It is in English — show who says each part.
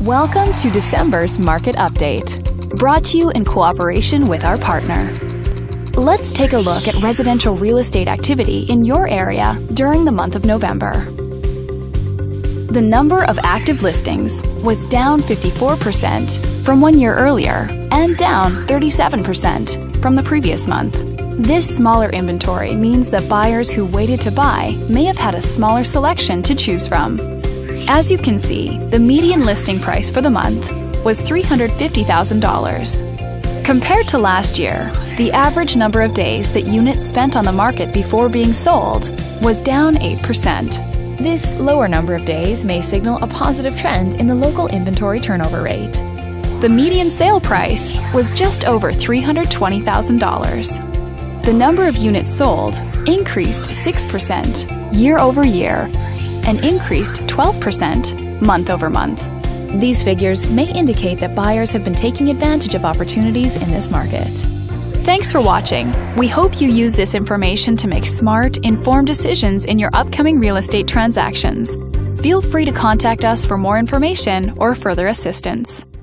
Speaker 1: Welcome to December's Market Update, brought to you in cooperation with our partner. Let's take a look at residential real estate activity in your area during the month of November. The number of active listings was down 54% from 1 year earlier and down 37% from the previous month. This smaller inventory means that buyers who waited to buy may have had a smaller selection to choose from. As you can see, the median listing price for the month was $350,000. Compared to last year, the average number of days that units spent on the market before being sold was down 8%. This lower number of days may signal a positive trend in the local inventory turnover rate. The median sale price was just over $320,000. The number of units sold increased 6% year over year and increased 12% month over month. These figures may indicate that buyers have been taking advantage of opportunities in this market. Thanks for watching. We hope you use this information to make smart, informed decisions in your upcoming real estate transactions. Feel free to contact us for more information or further assistance.